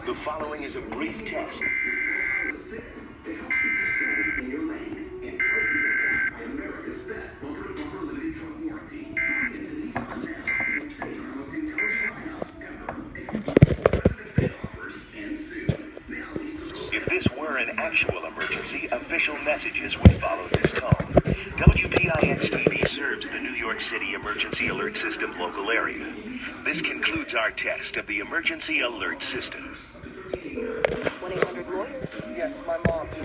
The following is a brief test. If this were an actual emergency, official messages would follow this tone. WPIX-TV serves the New York City Emergency Alert System local area. This concludes our test of the Emergency Alert System. 1-800-LAWYER? Yes, my mom.